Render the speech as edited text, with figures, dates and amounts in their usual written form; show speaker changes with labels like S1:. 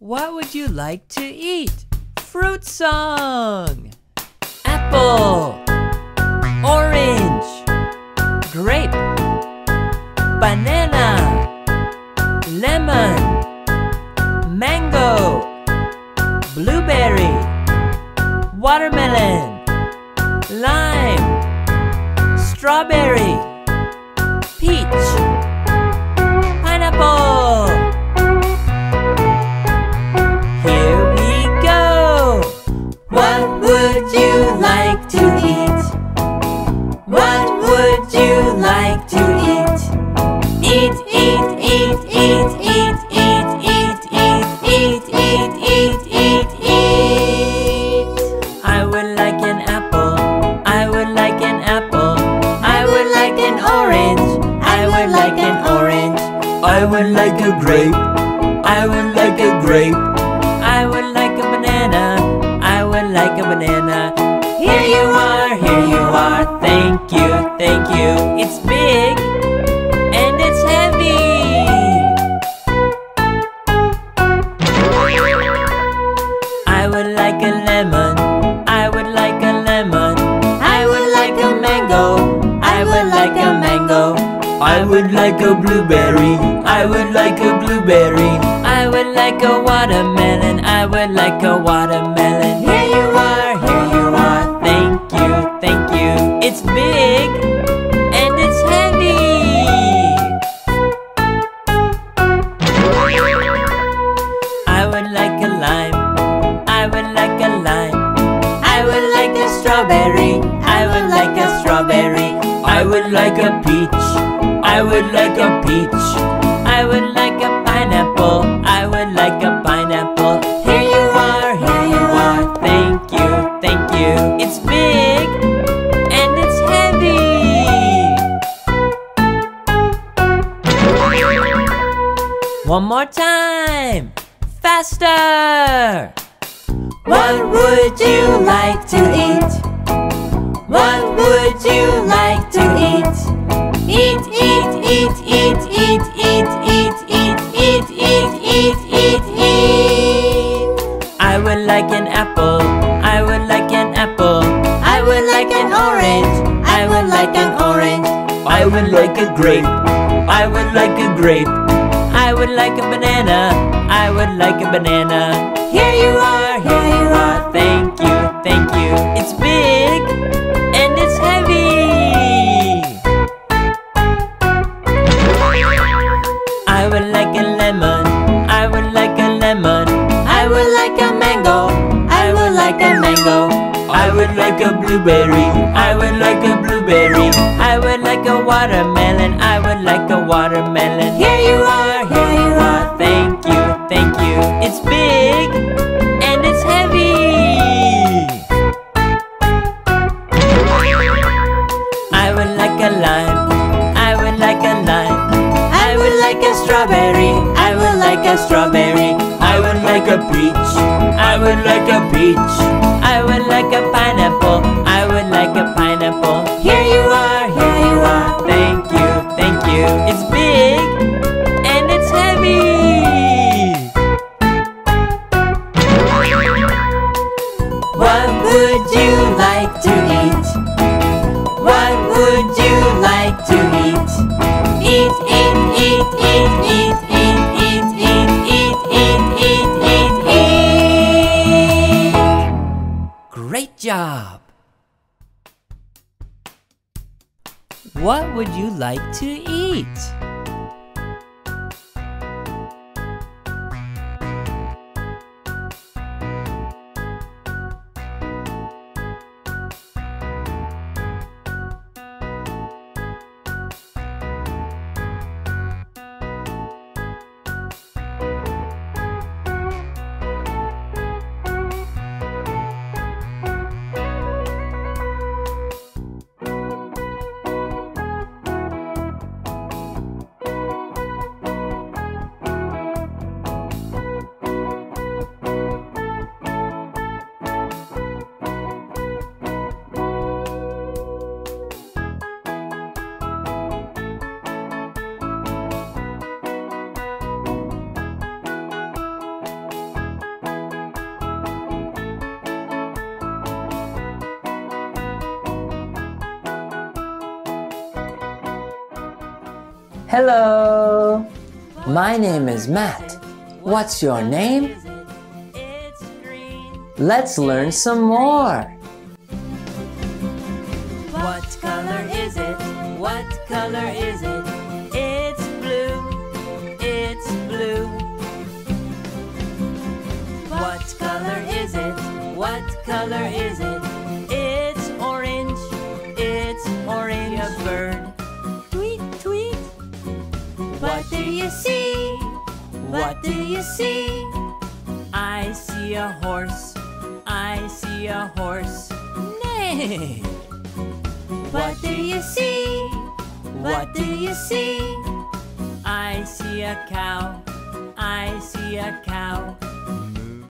S1: What would you like to eat? Fruit song! Apple, orange, grape, banana, lemon, mango, blueberry, watermelon, lime, strawberry, peach, pineapple. Here we go. What would you like to eat? What would you like to eat? Eat, eat, eat, eat, eat, eat, eat, eat, eat, eat, eat, eat. I would like an apple. I would like an apple. I would like an orange. I would like an orange.
S2: I would like a grape. I would like a grape.
S1: I would like a banana. I would like a banana. Here you are, here you are. Thank you, thank you. It's big and it's heavy. I would like a lemon. I would like a lemon. I would like a mango. I would like a mango.
S2: I would like a blueberry. I would like a blueberry.
S1: I would like a watermelon. I would like a watermelon. Here you are, here you are. Thank you, thank you. It's big and it's heavy. I would like a lime. I would like a lime. I would like a strawberry. I would like a strawberry.
S2: I would like a peach. I would like a peach.
S1: I would like a pineapple. I would like a pineapple. Here you are, here you are. Thank you, thank you. It's big and it's heavy. One more time. Faster. What would you like to eat? What would you like to eat? Eat, eat, eat, eat, eat, eat, eat, eat, eat, eat, eat, eat, eat. I would like an apple. I would like an apple. I would like an orange. I would like an orange.
S2: I would like a grape. I would like a grape.
S1: I would like a banana. I would like a banana. Here you are, here you are. Thank you, thank you. It's big and it's heavy. I would like a lemon. I would like a lemon. I would like a mango. I would like a mango.
S2: I would like a blueberry. I would like a blueberry.
S1: I would like a watermelon. I would like a watermelon. Here you are, here you are. Thank you, thank you. It's big and it's heavy. I would like a lime. I would like a lime. I would like a strawberry. I would like a strawberry.
S2: I would like a peach. I would like a peach.
S1: I would like a pineapple. I would like a pineapple. Here you are, here you are. Thank you, thank you. It's big and it's heavy. What would you like to eat? What would you like to eat? Eat, eat, eat, eat, eat, eat, eat, eat, eat, eat, eat, eat, eat. Great job! What would you like to eat?
S3: Hello. My name is Matt. What's your name? Let's learn some more.
S1: What color is it? What color is it? It's blue. It's blue. What color is it? What color is it? It's orange. It's orange. A bird. Tweet, tweet. What do you see? What do you see? I see a horse. I see a horse. Neigh. What do you see? What do you see? I see a cow. I see a cow.